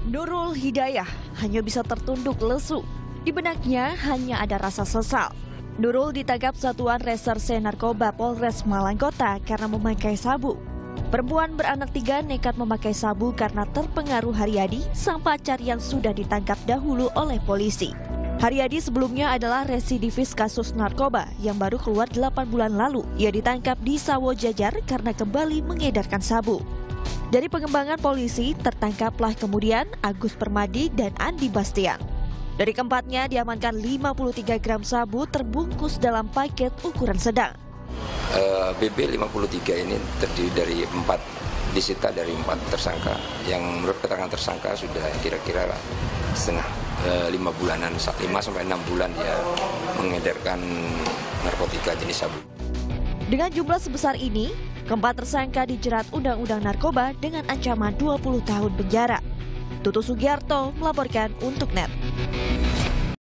Nurul Hidayah hanya bisa tertunduk lesu. Di benaknya hanya ada rasa sesal. Nurul ditangkap Satuan Reserse Narkoba Polres Malang Kota karena memakai sabu. Perempuan beranak 3 nekat memakai sabu karena terpengaruh Haryadi, sang pacar yang sudah ditangkap dahulu oleh polisi. Haryadi sebelumnya adalah residivis kasus narkoba yang baru keluar 8 bulan lalu. Ia ditangkap di Sawo Jajar karena kembali mengedarkan sabu. Dari pengembangan polisi, tertangkaplah kemudian Agus Permadi dan Andi Bastian. Dari keempatnya diamankan 53 gram sabu terbungkus dalam paket ukuran sedang. BB 53 ini terdiri dari 4, disita dari 4 tersangka, yang menurut keterangan tersangka sudah kira-kira setengah 5 bulanan, 5-6 bulan dia mengedarkan narkotika jenis sabu. Dengan jumlah sebesar ini, keempat tersangka dijerat Undang-Undang Narkoba dengan ancaman 20 tahun penjara. Tutu Sugiarto melaporkan untuk NET.